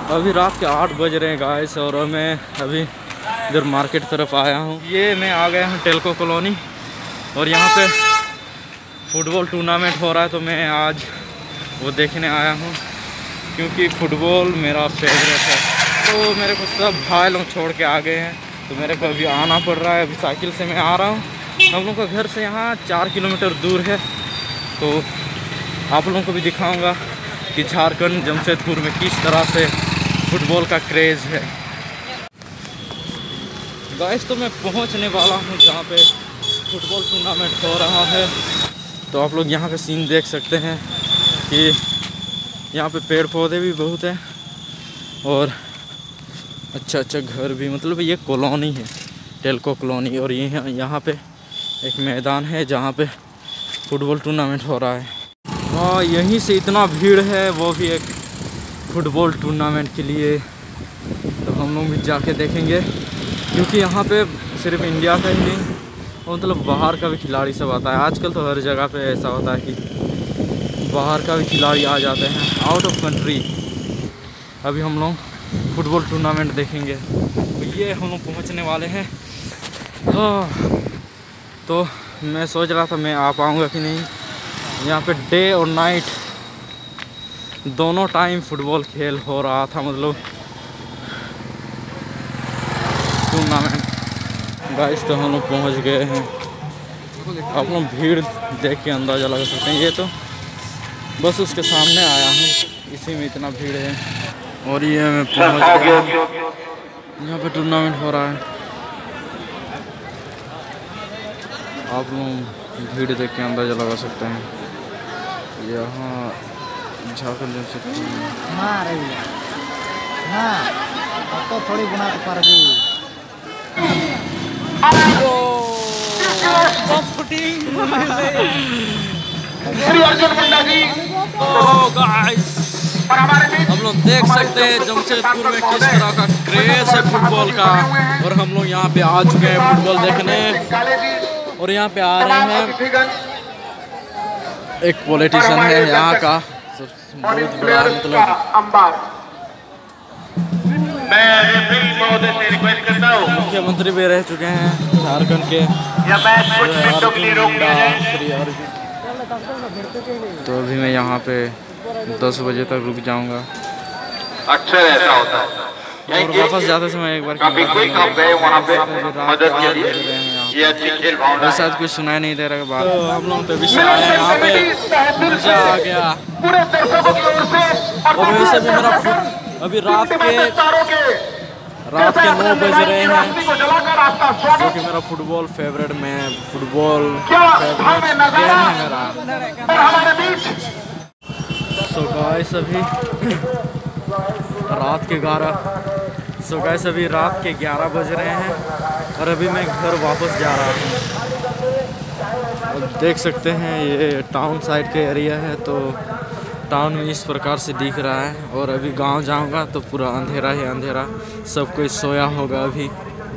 अभी रात के 8 बज रहे हैं गाइस, और मैं अभी इधर मार्केट तरफ आया हूँ। ये मैं आ गया हूँ टेल्को कॉलोनी, और यहाँ पे फुटबॉल टूर्नामेंट हो रहा है, तो मैं आज वो देखने आया हूँ क्योंकि फ़ुटबॉल मेरा फेवरेट है। तो मेरे को सब भाई लोग छोड़ के आ गए हैं, तो मेरे को अभी आना पड़ रहा है। अभी साइकिल से मैं आ रहा हूँ। हम लोग का घर से यहाँ 4 किलोमीटर दूर है, तो आप लोगों को भी दिखाऊंगा कि झारखंड जमशेदपुर में किस तरह से फुटबॉल का क्रेज़ है। गाइस, तो मैं पहुँचने वाला हूँ जहाँ पे फुटबॉल टूर्नामेंट हो रहा है। तो आप लोग यहाँ पे सीन देख सकते हैं कि यहाँ पे पेड़ पौधे भी बहुत हैं और अच्छा अच्छा घर भी, मतलब ये कॉलोनी है टेल्को कॉलोनी। और ये यहाँ पे एक मैदान है जहाँ पे फुटबॉल टूर्नामेंट हो रहा है। और यहीं से इतना भीड़ है, वो भी एक फुटबॉल टूर्नामेंट के लिए। तो हम लोग भी जाके देखेंगे क्योंकि यहाँ पे सिर्फ इंडिया का ही नहीं, मतलब बाहर का भी खिलाड़ी सब आता है। आजकल तो हर जगह पे ऐसा होता है कि बाहर का भी खिलाड़ी आ जाते हैं, आउट ऑफ कंट्री। अभी हम लोग फुटबॉल टूर्नामेंट देखेंगे। तो ये हम लोग पहुँचने वाले हैं। तो मैं सोच रहा था मैं आ पाऊँगा कि नहीं। यहाँ पे डे और नाइट दोनों टाइम फुटबॉल खेल हो रहा था, मतलब टूर्नामेंट। गाइस, तो हम लोग पहुँच गए हैं। आप लोग भीड़ देख के अंदाज़ा लगा सकते हैं। ये तो बस उसके सामने आया हूँ, इसी में इतना भीड़ है। और ये मैं पहुँच गया हूँ, यहाँ पे टूर्नामेंट हो रहा है। आप लोग भीड़ देख के अंदाज़ा लगा सकते हैं। यहाँ झारखंड जमशेदपुर तो थोड़ी बना तो पार गई। हम लोग देख सकते हैं जमशेदपुर में किस तरह का क्रेज है फुटबॉल का। और हम लोग यहाँ पे आ चुके हैं फुटबॉल देखने। और यहाँ पे आ रहे हैं, एक पॉलिटिशियन है यहाँ का, बहुत बड़ा, मतलब मुख्यमंत्री भी रह चुके हैं झारखंड के। तो अभी मैं यहाँ पे 10 बजे तक रुक जाऊँगा। अक्सर ऐसा होता है और वापस जाते समय एक बार वैसे आज कुछ सुनाई नहीं दे रहा है। तो हम लोग तो भी आए हैं यहाँ पे, मजा आ गया। और वैसे भी मेरा अभी रात के 9 बज रहे हैं, जो कि मेरा फुटबॉल फेवरेट में फुटबॉल फेवरेट गेम है मेरा। सो गाइस, अभी रात के 11 बज रहे हैं और अभी मैं घर वापस जा रहा हूँ। अब देख सकते हैं ये टाउन साइड के एरिया है, तो टाउन में इस प्रकार से दिख रहा है। और अभी गांव जाऊंगा तो पूरा अंधेरा ही अंधेरा, सब कोई सोया होगा अभी।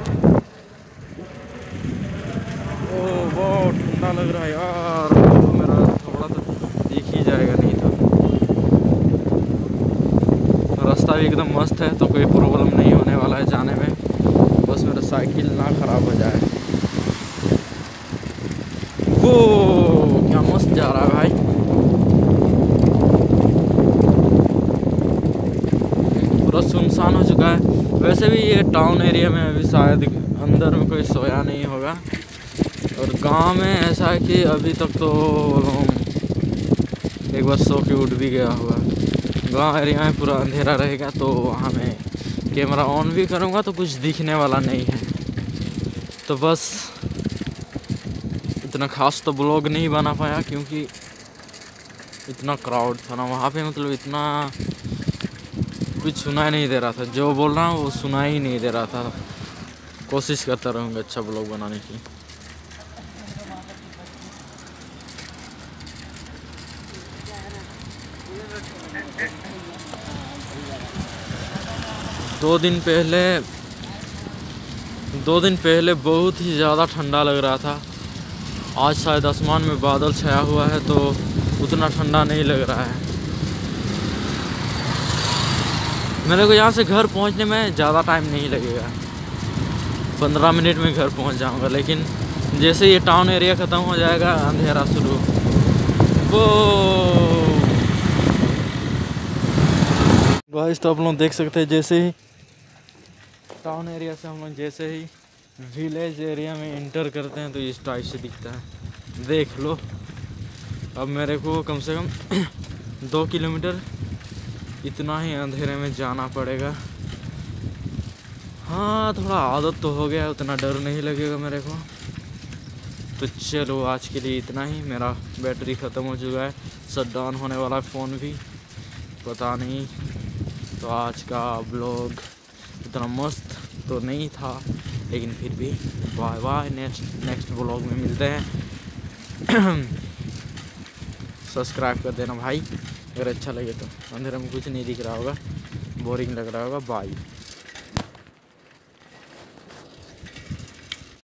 ओह बहुत ठंडा लग रहा है यार, मेरा थोड़ा तो दिख ही जाएगा, नहीं तो रास्ता भी एकदम मस्त है, तो कोई प्रॉब्लम नहीं होने वाला है जाने में, बस मेरा साइकिल ना ख़राब हो जाए। वो क्या मस्त जा रहा है भाई, पूरा सुनसान हो चुका है। वैसे भी ये टाउन एरिया में अभी शायद अंदर में कोई सोया नहीं होगा। और गांव में ऐसा है कि अभी तक तो एक बार सो के उठ भी गया होगा। गांव एरिया में पूरा अंधेरा रहेगा, तो वहाँ मैं कैमरा ऑन भी करूँगा तो कुछ दिखने वाला नहीं है। तो बस इतना खास तो ब्लॉग नहीं बना पाया क्योंकि इतना क्राउड था ना वहाँ पे, मतलब इतना कुछ सुनाई नहीं दे रहा था। जो बोल रहा हूँ वो सुनाई ही नहीं दे रहा था। कोशिश करता रहूँगा अच्छा ब्लॉग बनाने की। दो दिन पहले बहुत ही ज़्यादा ठंडा लग रहा था। आज शायद आसमान में बादल छाया हुआ है तो उतना ठंडा नहीं लग रहा है। मेरे को यहाँ से घर पहुँचने में ज़्यादा टाइम नहीं लगेगा, 15 मिनट में घर पहुँच जाऊँगा। लेकिन जैसे ये टाउन एरिया ख़त्म हो जाएगा, अंधेरा शुरू। वो गाइस, तो आप लोग देख सकते हैं जैसे ही टाउन एरिया से हम लोग जैसे ही विलेज एरिया में इंटर करते हैं तो इस टाइप से दिखता है, देख लो। अब मेरे को कम से कम 2 किलोमीटर इतना ही अंधेरे में जाना पड़ेगा। हाँ, थोड़ा आदत तो हो गया, उतना डर नहीं लगेगा मेरे को। तो चलो आज के लिए इतना ही। मेरा बैटरी ख़त्म हो चुका है, शट डाउन होने वाला है फ़ोन भी, पता नहीं। तो आज का ब्लॉग इतना मस्त तो नहीं था, लेकिन फिर भी बाय बाय, नेक्स्ट ब्लॉग में मिलते हैं। सब्सक्राइब कर देना भाई अगर अच्छा लगे तो। अंधेरे में कुछ नहीं दिख रहा होगा, बोरिंग लग रहा होगा। बाय।